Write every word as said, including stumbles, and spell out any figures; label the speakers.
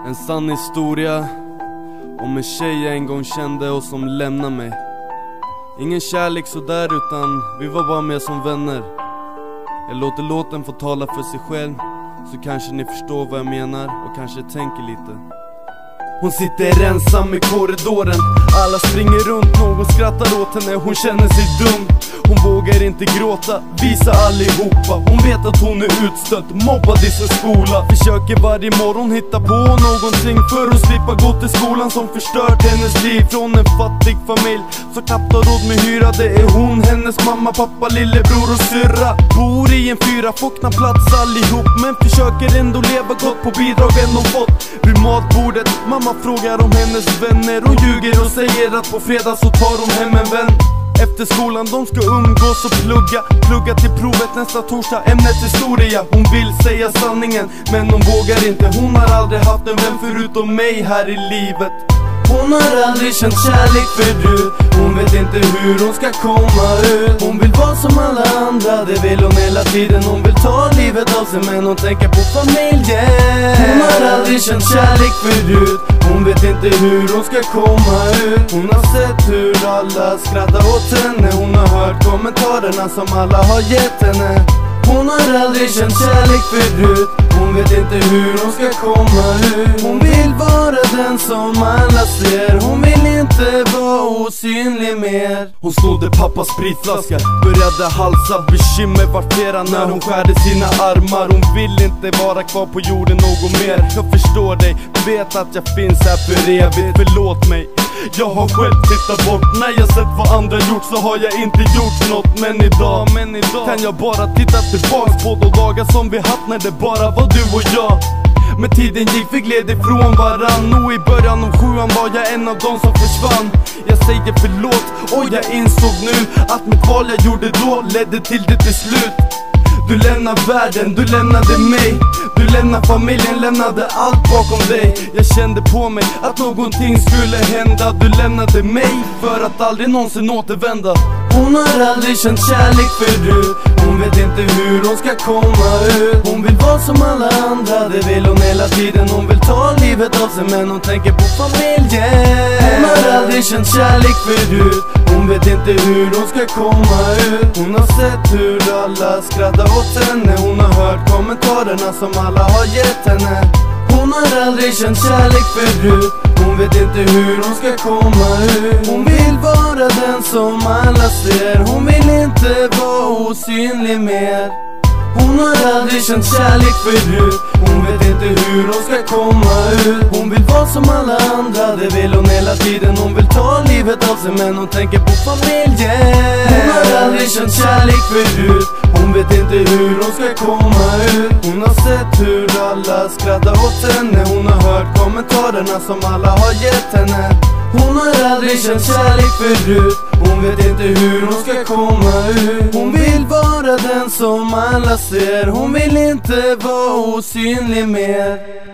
Speaker 1: En sann historia om en tjej jag en gång kände och som lämnade mig. Ingen kärlek sådär, utan vi var bara med som vänner. Jag låter låten få tala för sig själv, så kanske ni förstår vad jag menar och kanske tänker lite. Hon sitter ensam i korridoren, alla springer runt, någon skrattar åt henne, hon känner sig dum. Hon vågar inte gråta, visa allihopa. Hon vet att hon är utstött, mobbad i sin skola. Försöker varje morgon hitta på någonting för att slippa gå till skolan som förstört hennes liv. Från en fattig familj så knappt har råd med hyra. Det är hon, hennes mamma, pappa, lillebror och syrra. Bor i en fyra, får knappt plats allihop, men försöker ändå leva gott på bidragen de fått. Vid matbordet, mamma frågar om hennes vänner. Hon ljuger och säger att på fredag så tar hon hem en vän. Efter skolan de ska umgås och plugga Plugga till provet nästa torsdag, ämnet historia. Hon vill säga sanningen, men hon vågar inte. Hon har aldrig haft en vän förutom mig här i livet. Hon har aldrig känt kärlek förut. Hon vet inte hur hon ska komma ut. Hon vill vara som alla andra, det vill hon hela tiden. Hon vill ta livet av sig, men hon tänker på familjen. Hon har aldrig känt kärlek förut. Hon vet inte hur hon ska komma ut. Hon har sett hur alla skrattar åt henne. Hon har hört kommentarerna som alla har gett henne. Hon har aldrig känt kärlek förut. Hon vet inte hur hon ska komma ut. Hon vill vara den som alla ser. Hon vill inte vara osynlig mer. Hon snodde pappas spritflaska, började halsa. Bekymmer var flera när hon skärde sina armar. Hon vill inte vara kvar på jorden något mer. Jag förstår dig, vet att jag finns här för evigt. Förlåt mig, jag har själv tittat bort. När jag sett vad andra gjort så har jag inte gjort något. Men idag, men idag kan jag bara titta tillbaks på de dagar som vi haft när det bara var du och jag. Men tiden gick, vi gled ifrån varann. Och i början av sjuan var jag en av dem som försvann. Jag säger förlåt och jag insåg nu att mitt val jag gjorde då ledde till det till slut. Du lämnade världen, du lämnade mig. Du lämnade familjen, lämnade allt bakom dig. Jag kände på mig att någonting skulle hända. Du lämnade mig för att aldrig någonsin återvända. Hon har aldrig känt kärlek förut. Hon vet inte hur hon ska komma ut. Hon vill vara som alla andra, det vill hon hela tiden. Hon vill ta livet av sig, men hon tänker på familjen. Hon har aldrig känt kärlek förut. Hon vet inte hur hon ska komma ut. Hon har sett hur alla skrattar åt henne. Hon har hört kommentarerna som alla har gett henne. Hon har aldrig känt kärlek förut. Hon vet inte hur hon ska komma ut. Hon vill vara den som alla ser. Hon vill inte vara osynlig mer. Hon har aldrig känt kärlek förut. Hon vet inte hur hon ska komma ut. Hon vill vara som alla andra, det vill hon hela tiden. Hon vill ta livet av sig, men hon tänker på familjen. Hon har aldrig känt kärlek förut. Hon vet inte hur hon ska komma ut. Hon har sett hur alla skrattar åt henne. Hon har hört kommentarerna som alla har gett henne. Hon har aldrig känt kärlek förut. Hon vet inte hur hon ska komma ut. Hon vill vara den som alla ser. Hon vill inte vara osynlig mer.